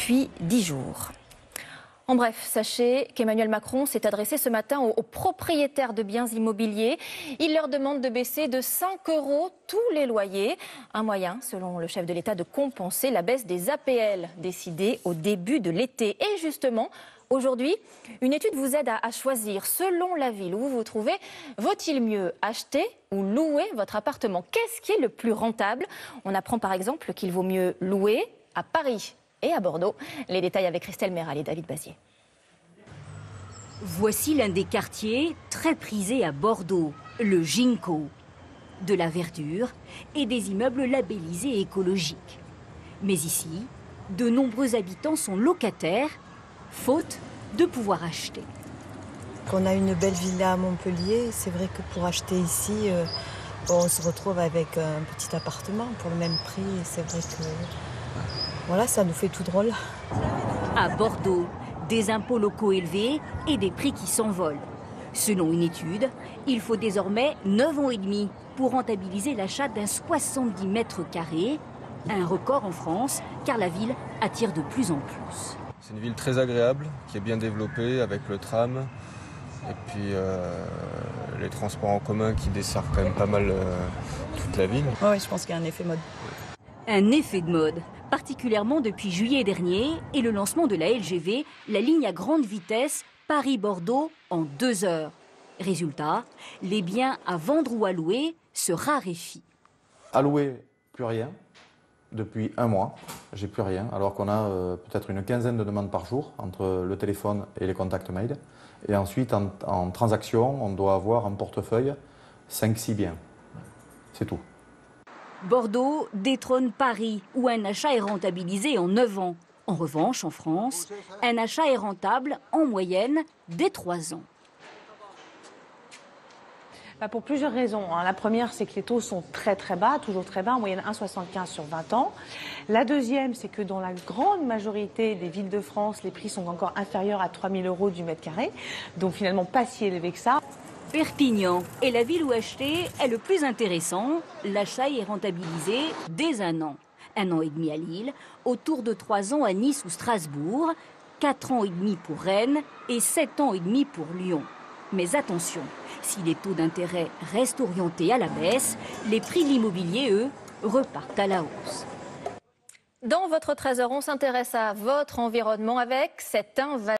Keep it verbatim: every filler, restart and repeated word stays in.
depuis dix jours. En bref, sachez qu'Emmanuel Macron s'est adressé ce matin aux, aux propriétaires de biens immobiliers. Il leur demande de baisser de cinq euros tous les loyers. Un moyen, selon le chef de l'État, de compenser la baisse des A P L décidée au début de l'été. Et justement, aujourd'hui, une étude vous aide à, à choisir, selon la ville où vous vous trouvez, vaut-il mieux acheter ou louer votre appartement? Qu'est-ce qui est le plus rentable? On apprend par exemple qu'il vaut mieux louer à Paris et à Bordeaux. Les détails avec Christelle Méral et David Bazier. Voici l'un des quartiers très prisés à Bordeaux, le Ginkgo. De la verdure et des immeubles labellisés écologiques. Mais ici, de nombreux habitants sont locataires, faute de pouvoir acheter. On a une belle villa à Montpellier, c'est vrai que pour acheter ici, euh, on se retrouve avec un petit appartement pour le même prix. C'est vrai que voilà, ça nous fait tout drôle. À Bordeaux, des impôts locaux élevés et des prix qui s'envolent. Selon une étude, il faut désormais neuf ans et demi pour rentabiliser l'achat d'un soixante-dix mètres carrés, un record en France, car la ville attire de plus en plus. C'est une ville très agréable, qui est bien développée avec le tram et puis euh, les transports en commun qui desservent quand même pas mal euh, toute la ville. Oui, je pense qu'il y a un effet mode. Un effet de mode, particulièrement depuis juillet dernier et le lancement de la L G V, la ligne à grande vitesse Paris-Bordeaux en deux heures. Résultat, les biens à vendre ou à louer se raréfient. À louer, plus rien. Depuis un mois, j'ai plus rien, alors qu'on a euh, peut-être une quinzaine de demandes par jour entre le téléphone et les contacts mail. Et ensuite, en, en transaction, on doit avoir en portefeuille cinq six biens. C'est tout. Bordeaux détrône Paris, où un achat est rentabilisé en neuf ans. En revanche, en France, un achat est rentable en moyenne dès trois ans. Bah pour plusieurs raisons. La première, c'est que les taux sont très très bas, toujours très bas, en moyenne un virgule soixante-quinze sur vingt ans. La deuxième, c'est que dans la grande majorité des villes de France, les prix sont encore inférieurs à trois mille euros du mètre carré. Donc finalement pas si élevé que ça. Perpignan est la ville où acheter est le plus intéressant. L'achat y est rentabilisé dès un an. Un an et demi à Lille, autour de trois ans à Nice ou Strasbourg, quatre ans et demi pour Rennes et sept ans et demi pour Lyon. Mais attention, si les taux d'intérêt restent orientés à la baisse, les prix de l'immobilier, eux, repartent à la hausse. Dans votre trésor, on s'intéresse à votre environnement avec cette invasion.